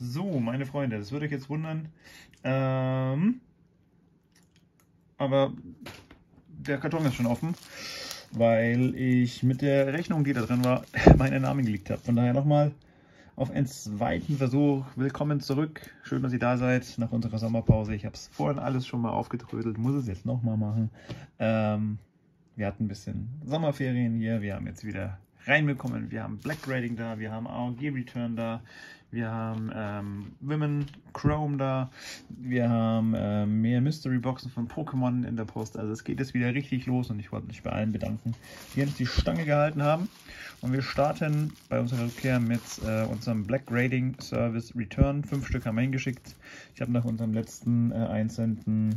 So, meine Freunde, das würde euch jetzt wundern, aber der Karton ist schon offen, weil ich mit der Rechnung, die da drin war, meinen Namen geleakt habe. Von daher nochmal auf einen zweiten Versuch. Willkommen zurück. Schön, dass ihr da seid nach unserer Sommerpause. Ich habe es vorhin alles schon mal aufgedrödelt, muss es jetzt nochmal machen. Wir hatten ein bisschen Sommerferien hier. Wir haben jetzt wieder reinbekommen. Wir haben Black Grading da, wir haben AOG Return da, wir haben Women Chrome da, wir haben mehr Mystery Boxen von Pokémon in der Post. Also es geht jetzt wieder richtig los und ich wollte mich bei allen bedanken, die uns die Stange gehalten haben. Und wir starten bei unserer Rückkehr mit unserem Black Grading Service Return. 5 Stück haben wir hingeschickt. Ich habe nach unserem letzten Einsenden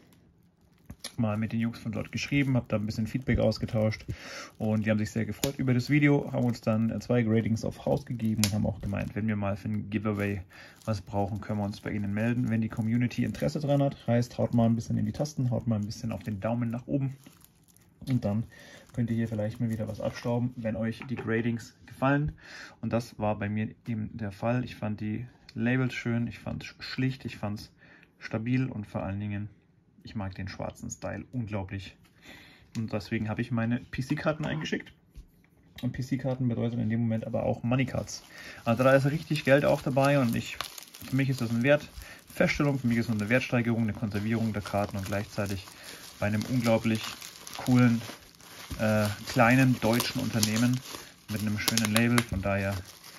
mal mit den Jungs von dort geschrieben, habe da ein bisschen Feedback ausgetauscht und die haben sich sehr gefreut über das Video, haben uns dann 2 Gradings auf Haus gegeben und haben auch gemeint, wenn wir mal für ein Giveaway was brauchen, können wir uns bei ihnen melden. Wenn die Community Interesse dran hat, heißt, haut mal ein bisschen in die Tasten, haut mal ein bisschen auf den Daumen nach oben und dann könnt ihr hier vielleicht mal wieder was abstauben, wenn euch die Gradings gefallen. Und das war bei mir eben der Fall. Ich fand die Labels schön, ich fand es schlicht, ich fand es stabil und vor allen Dingen ich mag den schwarzen Style unglaublich. Und deswegen habe ich meine PC-Karten eingeschickt. Und PC-Karten bedeutet in dem Moment aber auch Money-Cards. Also da ist richtig Geld auch dabei und für mich ist das eine Wertfeststellung, für mich ist das eine Wertsteigerung, eine Konservierung der Karten und gleichzeitig bei einem unglaublich coolen, kleinen deutschen Unternehmen mit einem schönen Label. Von daher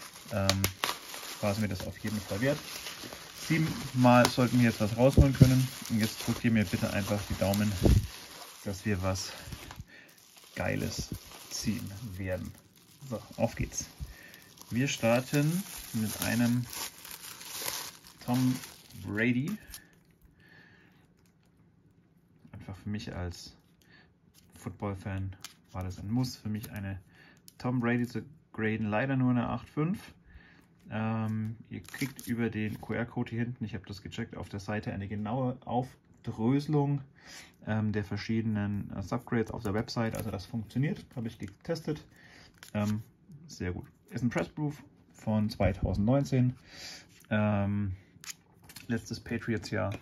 war es mir das auf jeden Fall wert. 7-mal sollten wir jetzt was rausholen können. Und jetzt drückt ihr mir bitte einfach die Daumen, dass wir was Geiles ziehen werden. So, auf geht's. Wir starten mit einem Tom Brady. Einfach für mich als Football-Fan war das ein Muss. Für mich eine Tom Brady zu graden, leider nur eine 8,5. Ihr kriegt über den QR-Code hier hinten, ich habe das gecheckt, auf der Seite eine genaue Aufdröselung der verschiedenen Subgrades auf der Website. Also das funktioniert, habe ich getestet. Sehr gut. Ist ein Pressproof von 2019. Letztes Patriots-Jahr.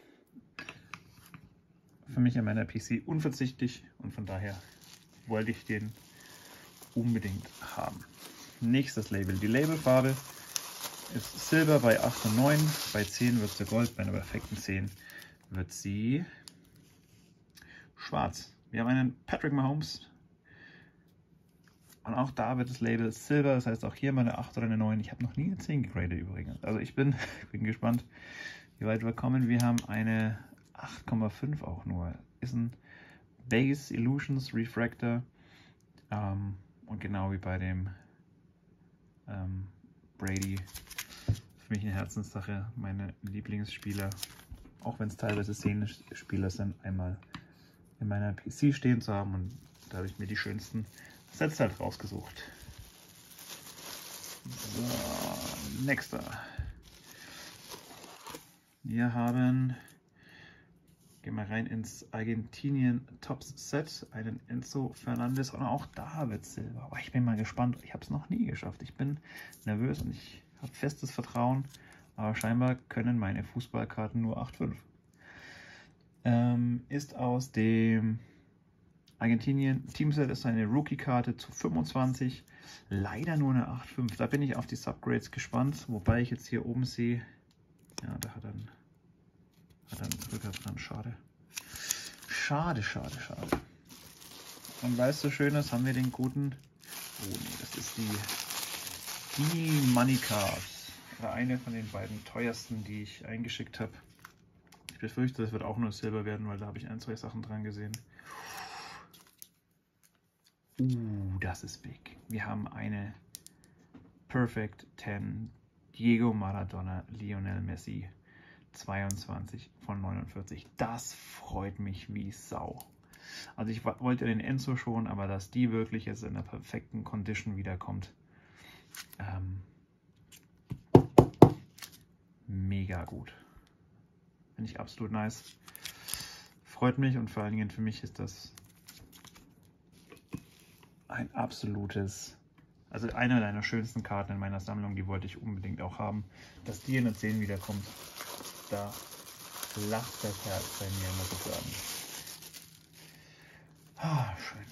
Für mich in meiner PC unverzichtlich und von daher wollte ich den unbedingt haben. Nächstes Label. Die Labelfarbe ist Silber bei 8 und 9, bei 10 wird sie Gold, bei einer perfekten 10 wird sie schwarz. Wir haben einen Patrick Mahomes und auch da wird das Label Silber, das heißt auch hier mal eine 8 oder eine 9. Ich habe noch nie eine 10 gegradet übrigens, also ich bin gespannt, wie weit wir kommen. Wir haben eine 8,5 auch nur, ist ein Base Illusions Refractor und genau wie bei dem Brady, für mich eine Herzenssache, meine Lieblingsspieler, auch wenn es teilweise Szenenspieler sind, einmal in meiner PC stehen zu haben und da habe ich mir die schönsten Sets halt rausgesucht. So, nächster. Wir haben, gehen wir rein ins Argentinien Tops Set, einen Enzo Fernandez und auch da wird Silber. Aber ich bin mal gespannt, ich habe es noch nie geschafft. Ich bin nervös und ich habe festes Vertrauen, aber scheinbar können meine Fußballkarten nur 8,5. Ist aus dem Argentinien Teamset, ist eine Rookie-Karte zu 25, leider nur eine 8,5. Da bin ich auf die Subgrades gespannt, wobei ich jetzt hier oben sehe, ja, da hat er einen Rücker dran, schade. Schade. Und weißt du, Schönes, haben wir den guten, oh nee, das ist die Money Cards. Oder eine von den beiden teuersten, die ich eingeschickt habe. Ich befürchte, das wird auch nur Silber werden, weil da habe ich 1, 2 Sachen dran gesehen. Das ist big. Wir haben eine Perfect 10 Diego Maradona, Lionel Messi, 22 von 49. Das freut mich wie Sau. Also ich wollte den Enzo schon, aber dass die wirklich jetzt in der perfekten Condition wiederkommt, mega gut. Finde ich absolut nice. Freut mich und vor allen Dingen für mich ist das ein absolutes Also eine deiner schönsten Karten in meiner Sammlung, die wollte ich unbedingt auch haben. Dass die in der 10 wiederkommt, da lacht das Herz bei mir, muss ich sagen. Ah, schön.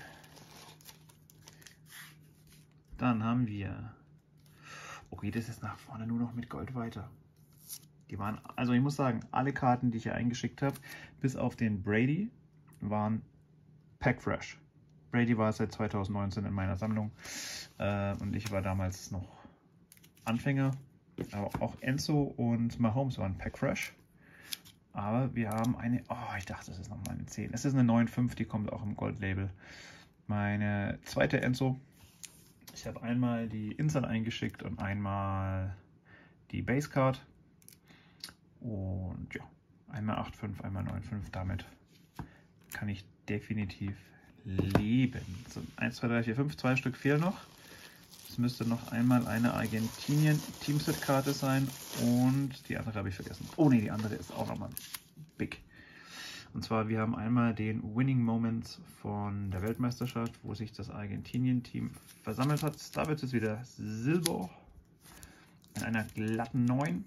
Dann haben wir... Okay, das ist nach vorne nur noch mit Gold weiter. Die waren, also ich muss sagen, alle Karten, die ich hier eingeschickt habe, bis auf den Brady, waren Pack Fresh. Brady war seit 2019 in meiner Sammlung und ich war damals noch Anfänger. Aber auch Enzo und Mahomes waren Pack Fresh. Aber wir haben eine, oh, ich dachte, das ist nochmal eine 10. Es ist eine 9,5, die kommt auch im Gold-Label. Meine zweite Enzo. Ich habe einmal die Insert eingeschickt und einmal die Base Card. Und ja, einmal 8,5, einmal 9,5. Damit kann ich definitiv leben. So, 1, 2, 3, 4, 5, 2 Stück fehlen noch. Es müsste noch einmal eine Argentinien Teamset-Karte sein und die andere habe ich vergessen. Oh ne, die andere ist auch nochmal big. Und zwar, wir haben einmal den Winning Moment von der Weltmeisterschaft, wo sich das Argentinien-Team versammelt hat. Da wird es wieder Silber in einer glatten 9.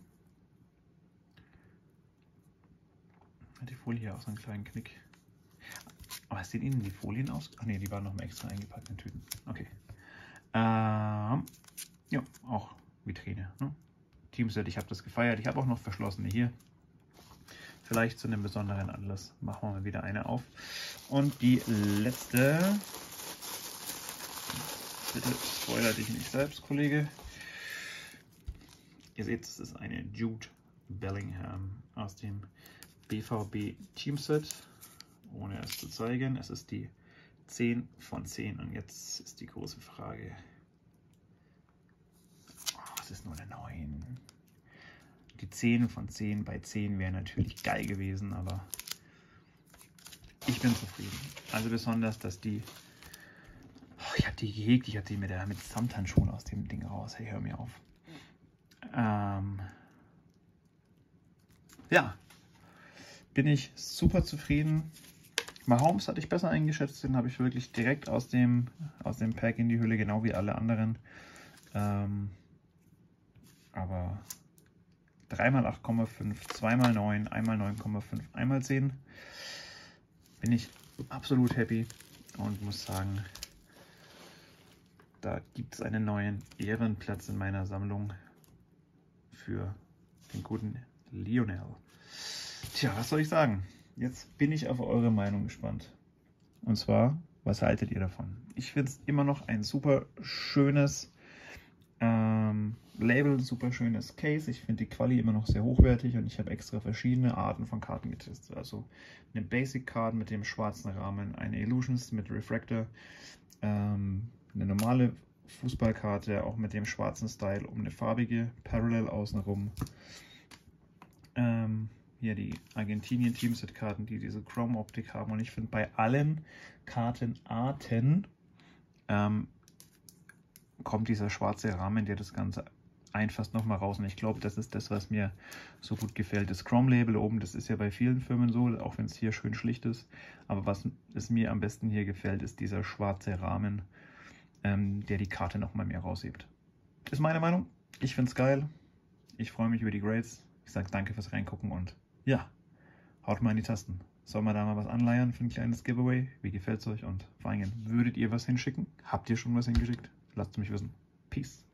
Hat die Folie hier auch so einen kleinen Knick. Aber sehen Ihnen die Folien aus? Ach ne, die waren noch mal extra eingepackt in Tüten. Okay. Ja, auch Vitrine. Ne? Teamset, ich habe das gefeiert. Ich habe auch noch verschlossene hier. Vielleicht zu einem besonderen Anlass machen wir mal wieder eine auf. Und die letzte. Bitte spoiler dich nicht selbst, Kollege. Ihr seht, es ist eine Jude Bellingham aus dem BVB Teamset. Ohne es zu zeigen, es ist die 10 von 10. Und jetzt ist die große Frage. Oh, es ist nur eine 9. Die 10 von 10 bei 10 wäre natürlich geil gewesen, aber ich bin zufrieden. Also besonders, dass die... Oh, ich habe die gehegt, ich habe die mit Samthandschuhen aus dem Ding raus. Hey, hör mir auf. Ja, bin ich super zufrieden. Mahomes hatte ich besser eingeschätzt, den habe ich wirklich direkt aus dem Pack in die Hülle, genau wie alle anderen. Aber 3x8,5, 2x9, einmal 9,5, einmal 10 bin ich absolut happy und muss sagen, da gibt es einen neuen Ehrenplatz in meiner Sammlung für den guten Lionel. Tja, was soll ich sagen? Jetzt bin ich auf eure Meinung gespannt. Und zwar, was haltet ihr davon? Ich finde es immer noch ein super schönes Label, super schönes Case. Ich finde die Quali immer noch sehr hochwertig und ich habe extra verschiedene Arten von Karten getestet. Also eine Basic Card mit dem schwarzen Rahmen, eine Illusions mit Refractor, eine normale Fußballkarte auch mit dem schwarzen Style um eine farbige Parallel außenrum. Hier die Argentinien Teamset Karten, die diese Chrome Optik haben, und ich finde bei allen Kartenarten kommt dieser schwarze Rahmen, der das Ganze einfasst, nochmal raus, und ich glaube, das ist das, was mir so gut gefällt. Das Chrome Label oben, das ist ja bei vielen Firmen so, auch wenn es hier schön schlicht ist, aber was es mir am besten hier gefällt, ist dieser schwarze Rahmen, der die Karte nochmal mehr raushebt. Ist meine Meinung, ich finde es geil, ich freue mich über die Grades, ich sage danke fürs Reingucken und ja, haut mal in die Tasten. Sollen wir da mal was anleiern für ein kleines Giveaway? Wie gefällt es euch? Und vor allem, würdet ihr was hinschicken? Habt ihr schon was hingeschickt? Lasst es mich wissen. Peace.